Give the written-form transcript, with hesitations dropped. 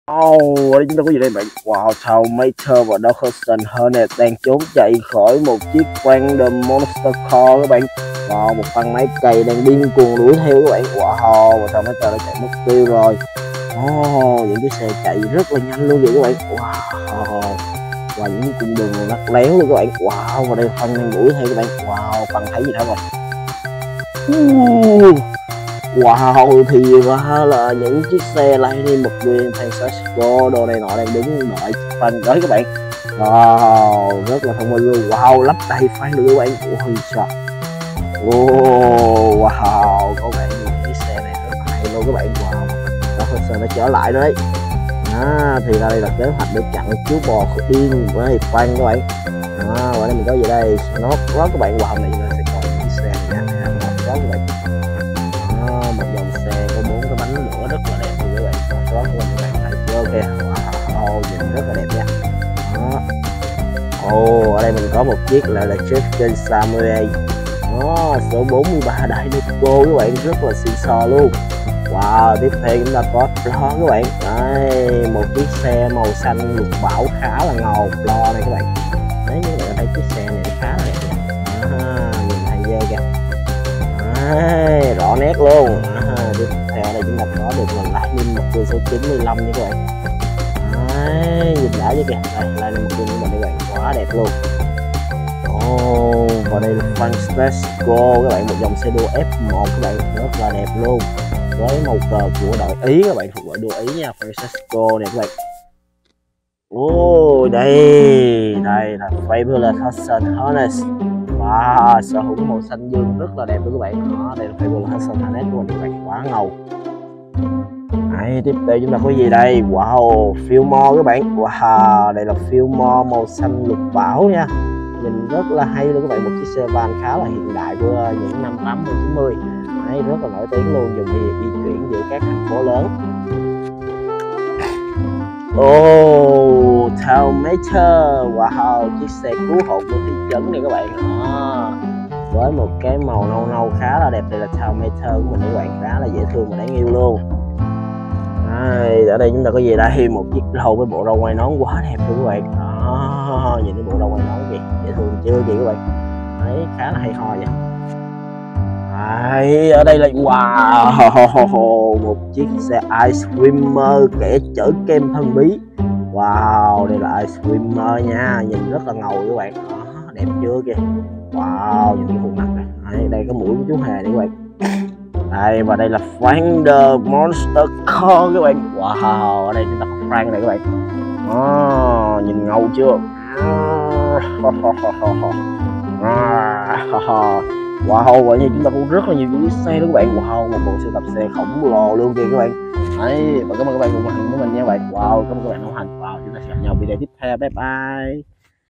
Oh, ở đây chúng ta có gì đây bạn? Wow, Tomato và Dawson Hornet đang trốn chạy khỏi một chiếc Random Monster Car các bạn. Wow, một con máy cày đang điên cuồng đuổi theo các bạn. Wow, và Tomato đã chạy mất tiêu rồi. Oh, những chiếc xe chạy rất là nhanh luôn vậy các bạn. Wow, và những cung đường lắc léo luôn các bạn. Wow, và đây Phân đang đuổi theo các bạn. Wow, Phân thấy gì đó rồi. Wow, thì ra là những chiếc xe Lightning McQueen, Fantasco đồ này nọ đang đứng đợi Phân tới các bạn. Wow, rất là thông minh luôn. Wow, lắp đầy fan được các bạn. Ôi trời. Wow, có vẻ như chiếc xe này rất là hay luôn các bạn. Wow, Dawson đã trở lại rồi đấy. Thì ra đây là kế hoạch để chặn chú bò điên với Frank các bạn. Và đây mình có gì đây? Nó các bạn. Wow, này sẽ còn chiếc xe này nha. Nó các bạn. Một dòng xe có 4 cái bánh lửa rất là đẹp luôn các bạn. Đó các bạn thấy chưa kìa. Wow, nhìn rất là đẹp nha. Ở đây mình có một chiếc là Chicken Samurai. Số 43 Dinoco các bạn, rất là xịn sò luôn. Wow, tiếp theo chúng ta có Flo các bạn. Đây, một chiếc xe màu xanh lục bảo khá là ngầu. Flo này các bạn. Đấy, như các bạn thấy chiếc xe này khá là đẹp nha. Nhìn thấy ghê kìa. Đấy, rõ nét luôn. Tiếp theo đây chúng ta có được là Lightning McQueen số 95 nha các bạn. Đấy, nhìn đã chứ kìa. Đây, Lightning McQueen của mình các bạn, quá đẹp luôn. Và đây là Fantasco các bạn, một dòng xe đua F1 các bạn, rất là đẹp luôn. Với màu cờ của đội Ý các bạn, thuộc đội đua Ý nha, Fantasco này các bạn. Đây là Fabulous Hudson Hornet. Wow, sở hữu màu xanh dương rất là đẹp luôn các bạn. Đây là Fabulous Hudson Hornet của mình các bạn, quá ngầu. Đấy, tiếp theo chúng ta có gì đây? Wow, Fillmore các bạn. Wow, đây là Fillmore màu xanh lục bảo nha. Nhìn rất là hay luôn các bạn, một chiếc xe van khá là hiện đại của những năm 80 90. Đấy, rất là nổi tiếng luôn, dùng để di chuyển giữa các thành phố lớn. Tomato. Wow, chiếc xe cứu hộ của thị trấn này các bạn. Với một cái màu nâu nâu khá là đẹp. Đây là Tomato của mình các bạn, khá là dễ thương và đáng yêu luôn. Ở đây chúng ta có gì đây? Một chiếc râu với bộ râu quai nón quá đẹp luôn các bạn. Nhìn cái bộ râu quai nón kìa, dễ thương chưa kìa các bạn. Đấy, khá là hay ho vậy. Đấy, ở đây là wow, một chiếc xe Ice Swimmer kẻ chở kem thần bí. Wow, đây là Ice Swimmer nha, nhìn rất là ngầu các bạn. Đẹp chưa kìa. Wow, nhìn cái khuôn mặt này. Đây có mũi của chú hề này các bạn. Đây, và đây là Random Monster Car các bạn. Wow, ở đây chúng ta có Frank này các bạn. Nhìn ngầu chưa. Wow, vậy như chúng ta cũng rất là nhiều những chiếc xe đó các bạn. Wow, một bộ sưu tập xe khổng lồ luôn kìa các bạn. Đấy, và cảm ơn các bạn cùng đồng hành với mình nha các bạn. Wow, cảm ơn các bạn đồng hành. Wow, chúng ta sẽ gặp nhau video tiếp theo. Bye bye.